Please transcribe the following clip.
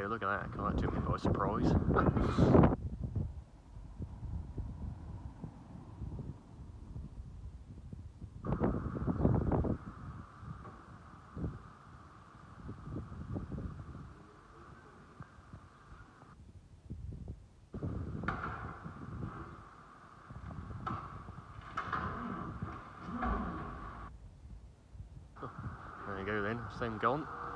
look at that. God, that took me by surprise. There you go then, same gone.